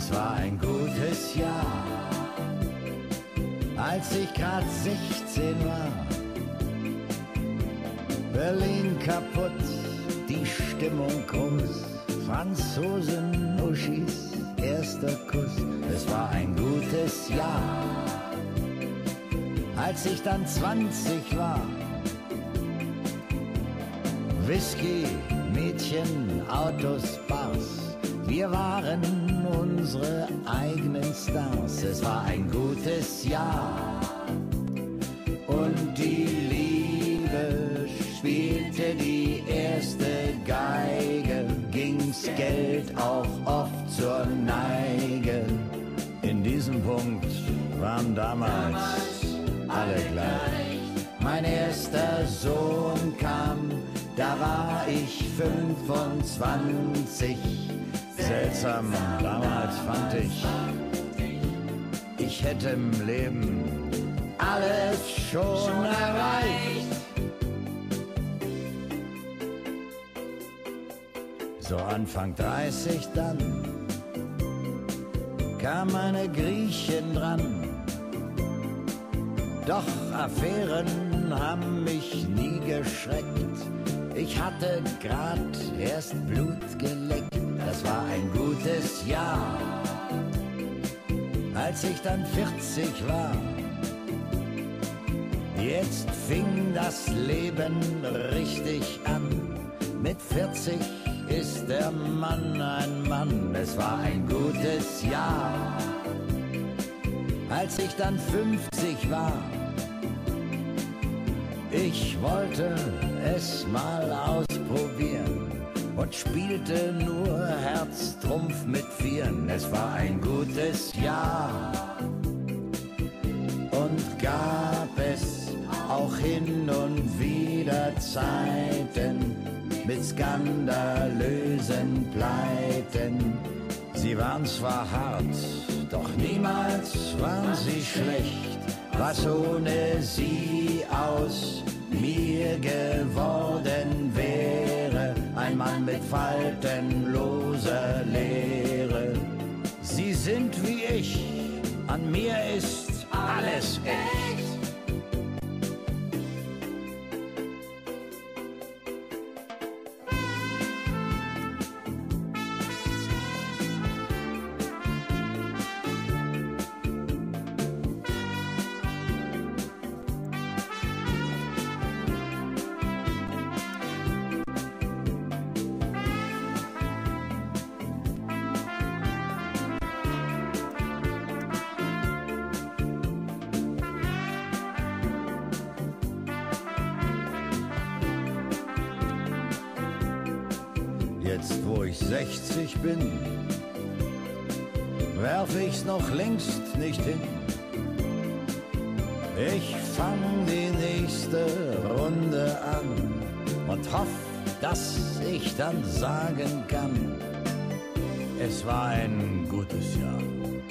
Es war ein gutes Jahr, als ich grad 16 war. Berlin kaputt, die Stimmung groß, Franzosen, Uschis, erster Kuss. Es war ein gutes Jahr, als ich dann 20 war. Whisky, Mädchen, Autos, Bars, wir waren unsere eigenen Stars. Es war ein gutes Jahr und die Liebe spielte die erste Geige, ging's Geld auch oft zur Neige. In diesem Punkt waren damals alle gleich. Mein erster Sohn kam, da war ich 25. Seltsam, damals fand ich hätte im Leben alles schon erreicht. So Anfang 30 dann kam eine Griechin dran. Doch Affären haben mich nie geschreckt. Ich hatte grad erst Blut geleckt. Das war ein gutes Jahr, als ich dann 40 war. Jetzt fing das Leben richtig an. Mit 40 ist der Mann ein Mann. Es war ein gutes Jahr, als ich dann 50 war. Ich wollte es mal ausprobieren und spielte nur Herztrumpf mit Vieren. Es war ein gutes Jahr und gab es auch hin und wieder Zeiten mit skandalösen Pleiten. Sie waren zwar hart, doch niemals waren sie schlecht. Was ohne sie aus mir geworden wäre, ein Mann mit faltenloser Leere. Sie sind wie ich, an mir ist alles echt. Jetzt, wo ich 60 bin, werf ich's noch längst nicht hin. Ich fang die nächste Runde an und hoff, dass ich dann sagen kann, es war ein gutes Jahr.